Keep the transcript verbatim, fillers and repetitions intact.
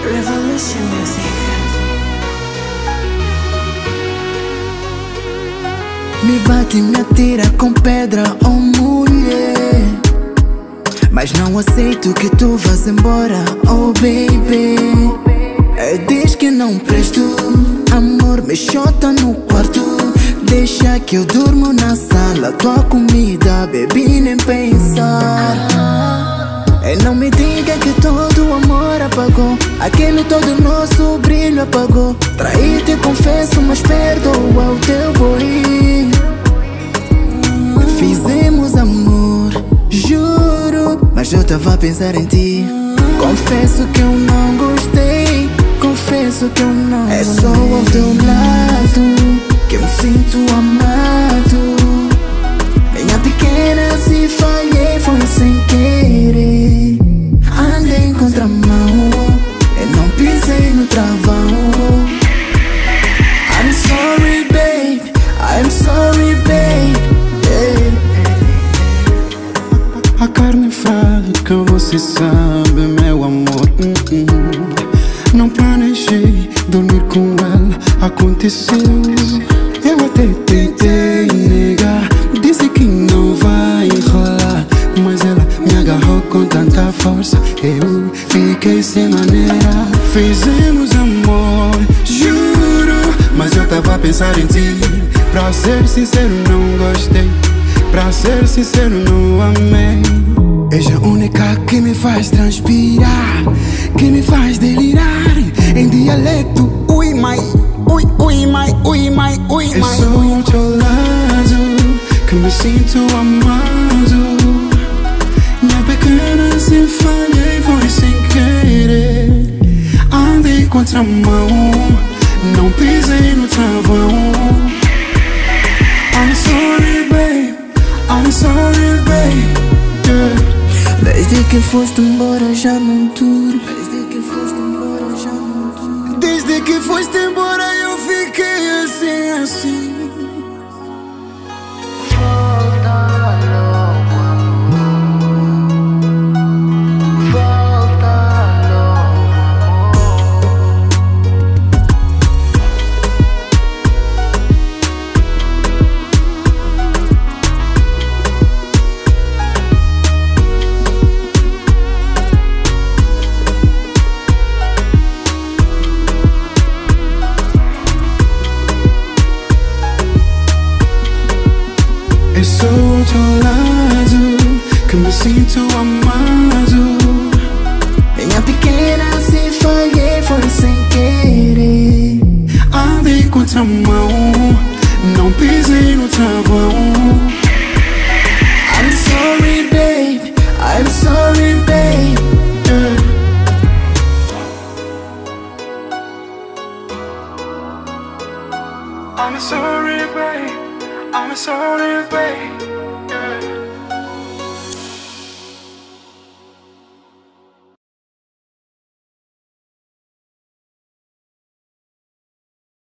Revolution Music. Me bate e me atira com pedra, oh mulher, mas não aceito que tu vás embora, oh baby. Diz que não presto, amor, me chota no quarto. Deixa que eu durmo na sala, tua comida, baby, nem pensar. E não me diga que todo o amor apagou, aquele todo nosso brilho apagou. Traí-te, confesso, mas perdoa o teu boy. Fizemos amor, juro, mas eu tava a pensar em ti. Confesso que eu não gostei, confesso que eu não amei. É só ao teu lado que eu me sinto amado. Minha pequena, se falhei foi sem querer. Andei em contramão e não pisei no travão. I'm sorry babe, I'm sorry babe, yeah. A carne fraca, você sabe, meu amor, uh -uh. Não planejei dormir com ela, aconteceu. Eu até tentei negar, disse que não vai rolar, mas ela me agarrou com tanta força, eu fiquei sem maneira. Fizemos amor, juro, mas eu tava a pensar em ti. Pra ser sincero não gostei, pra ser sincero não amei. És a única que me faz transpirar, que me faz delirar em dialeto. Ui, mai, ui, ui, mai, ui, mai, ui, mai. Eu sou ao teu lado que me sinto amado. Minha pequena, se falhei foi sem querer. Andei contramão, não pisei no travão. I'm sorry babe, I'm sorry babe, yeah. Desde que foste embora já não duro. Desde que foste embora já não duro. Desde que foste embora eu fiquei assim, assim. Volta logo, amor. Volta logo, Eu sou ao teu lado que me sinto amado. Minha pequena, se falhei foi sem querer. Andei contramão, não pisei no travão. I'm sorry babe, I'm sorry babe, Yeah. I'm sorry babe, I'm sorry babe.